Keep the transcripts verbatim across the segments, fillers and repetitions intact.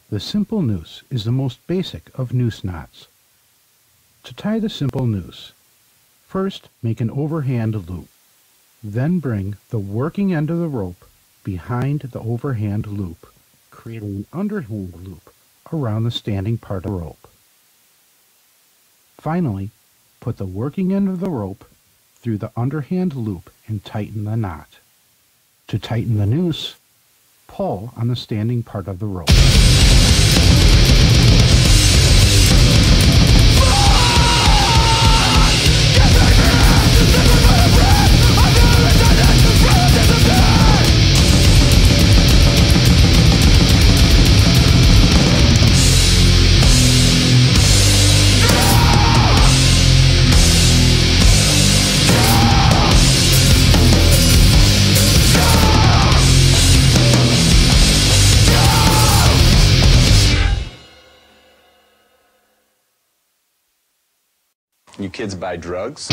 The simple noose is the most basic of noose knots. To tie the simple noose, first make an overhand loop. Then bring the working end of the rope behind the overhand loop, creating an underhand loop around the standing part of the rope. Finally, put the working end of the rope through the underhand loop and tighten the knot. To tighten the noose, pull on the standing part of the rope. You kids buy drugs?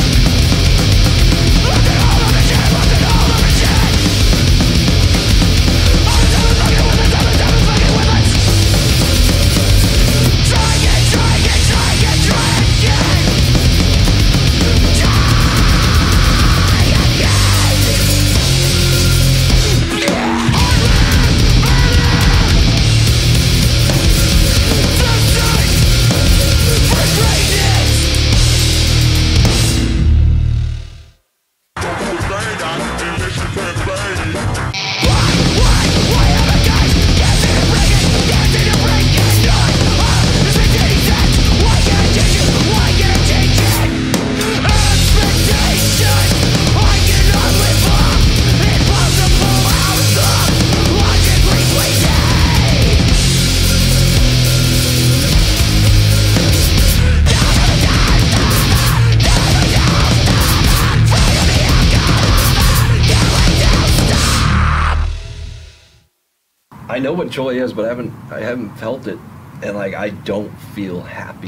I know what joy is, but I haven't I haven't felt it, and like I don't feel happy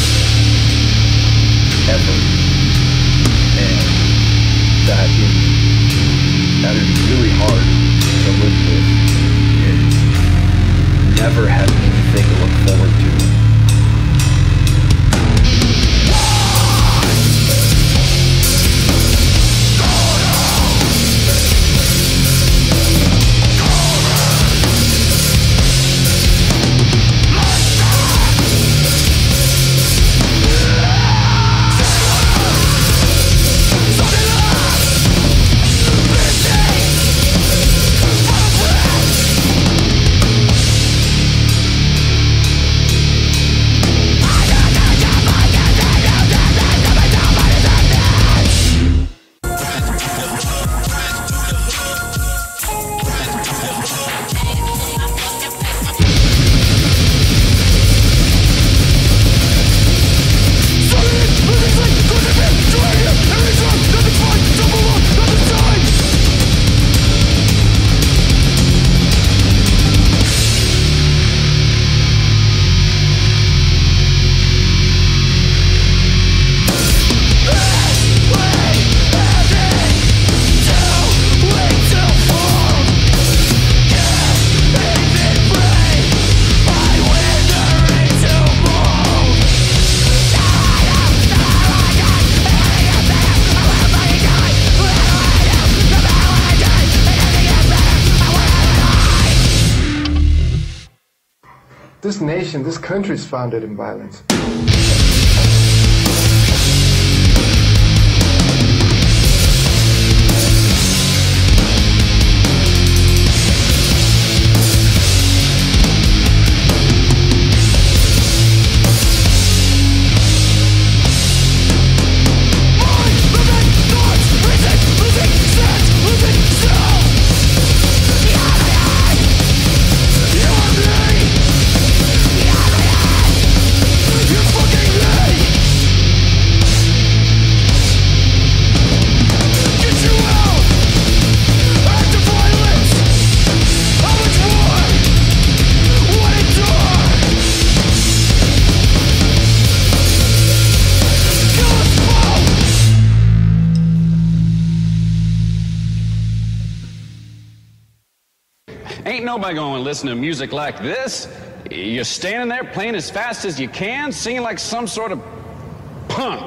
ever, and that is that is really hard to live with. Is never having anything to look forward to. This nation, this country is founded in violence. Ain't nobody gonna listen to music like this. You're standing there playing as fast as you can, singing like some sort of punk.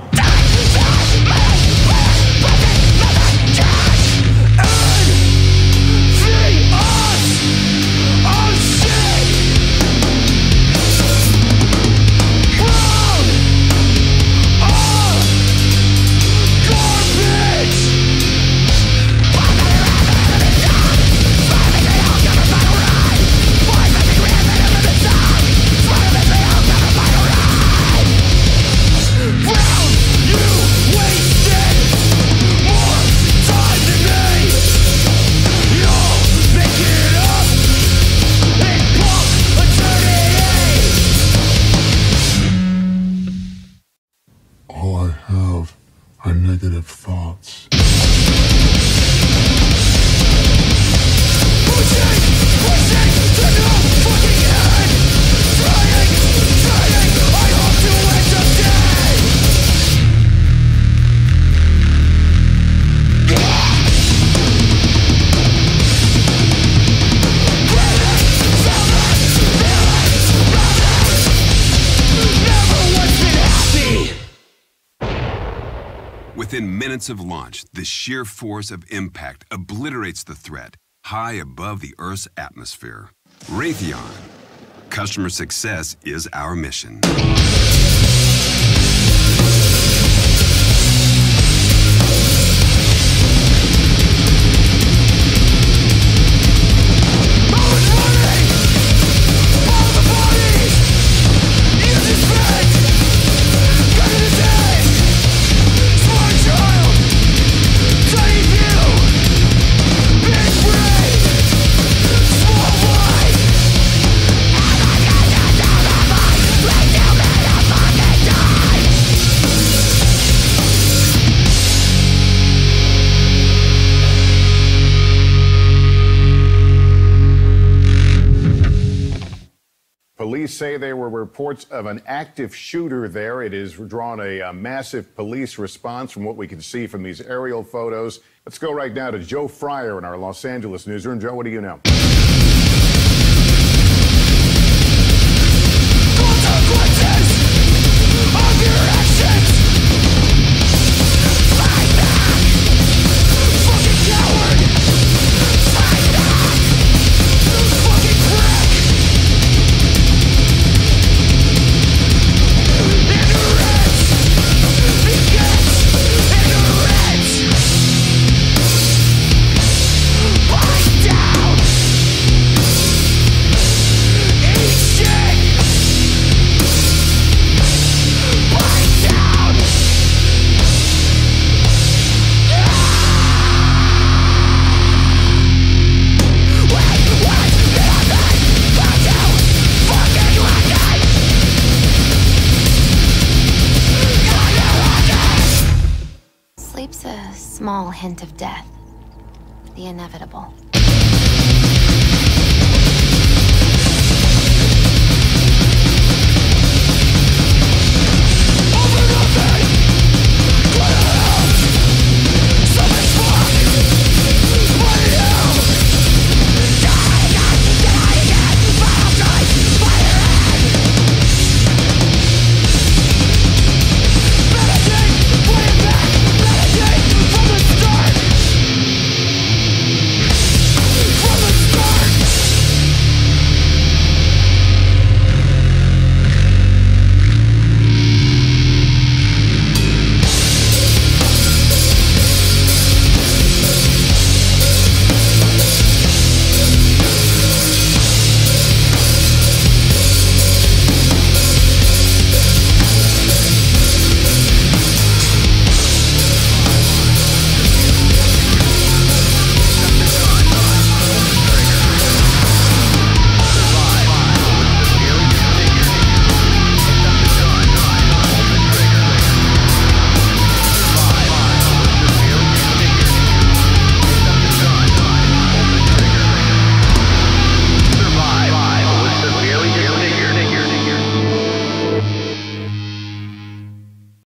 All I have are negative thoughts. Pushing, pushing to no fucking end. Trying, trying, I hope to end up dead. Never once been happy. Within minutes of launch, the sheer force of impact obliterates the threat high above the Earth's atmosphere. Raytheon. Customer success is our mission. Police say there were reports of an active shooter there. It has drawn a, a massive police response from what we can see from these aerial photos. Let's go right now to Joe Fryer in our Los Angeles newsroom. Joe, what do you know? Consequences of your actions. Fight back, fucking coward. Fight back, fucking prick. Ignorance begets ignorance. Fight down. Eat shit. Fight down. Wait, what did I think? About you fucking lucky. Sleep's a small hint of death, the inevitable.